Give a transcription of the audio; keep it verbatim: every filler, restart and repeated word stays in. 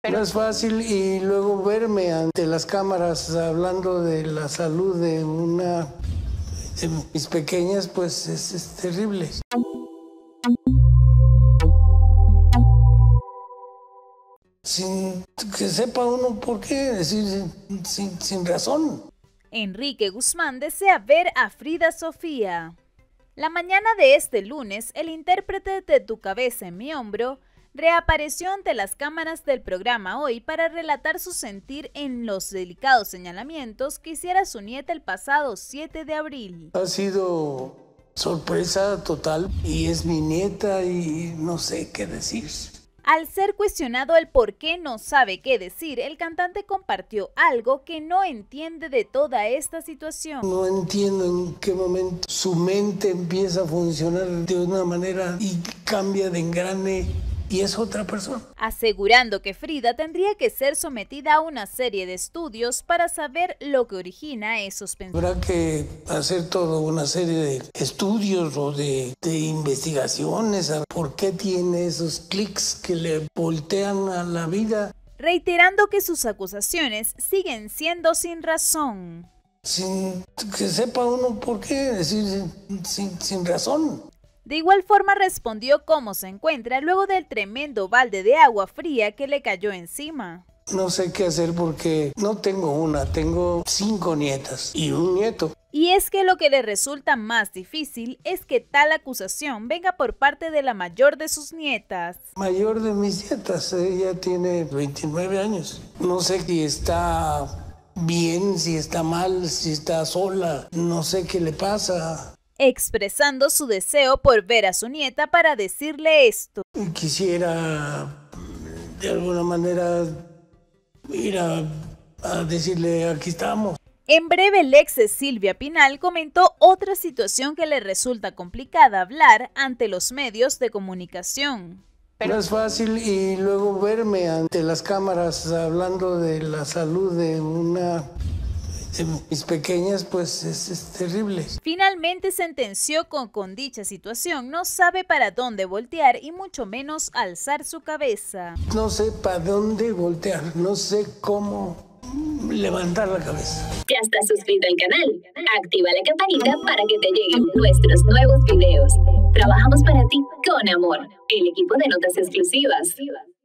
No es fácil y luego verme ante las cámaras hablando de la salud de una de mis pequeñas, pues es, es terrible. Sin que sepa uno por qué, decir, sin, sin, sin razón. Enrique Guzmán desea ver a Frida Sofía. La mañana de este lunes, el intérprete de Tu cabeza en mi hombro reapareció ante las cámaras del programa Hoy para relatar su sentir en los delicados señalamientos que hiciera su nieta el pasado siete de abril. Ha sido sorpresa total y es mi nieta y no sé qué decir. Al ser cuestionado el por qué no sabe qué decir, el cantante compartió algo que no entiende de toda esta situación. No entiendo en qué momento su mente empieza a funcionar de una manera y cambia de engrane y es otra persona. Asegurando que Frida tendría que ser sometida a una serie de estudios para saber lo que origina esos pensamientos. Habrá que hacer toda una serie de estudios o de, de investigaciones a por qué tiene esos clics que le voltean a la vida. Reiterando que sus acusaciones siguen siendo sin razón. Sin que sepa uno por qué, decir, sin, sin, sin razón. De igual forma respondió cómo se encuentra luego del tremendo balde de agua fría que le cayó encima. No sé qué hacer porque no tengo una, tengo cinco nietas y un nieto. Y es que lo que le resulta más difícil es que tal acusación venga por parte de la mayor de sus nietas. Mayor de mis nietas, ella tiene veintinueve años. No sé si está bien, si está mal, si está sola, no sé qué le pasa. Expresando su deseo por ver a su nieta para decirle esto. Quisiera de alguna manera ir a, a decirle aquí estamos. En breve, el ex de Silvia Pinal comentó otra situación que le resulta complicada hablar ante los medios de comunicación. No es fácil y luego verme ante las cámaras hablando de la salud de una de mis pequeñas, pues es, es terrible. Finalmente sentenció con con dicha situación no sabe para dónde voltear y mucho menos alzar su cabeza. No sé para dónde voltear, no sé cómo levantar la cabeza. ¿Ya estás suscrito al canal? Activa la campanita para que te lleguen nuestros nuevos videos. Trabajamos para ti con amor. El equipo de Notas Exclusivas.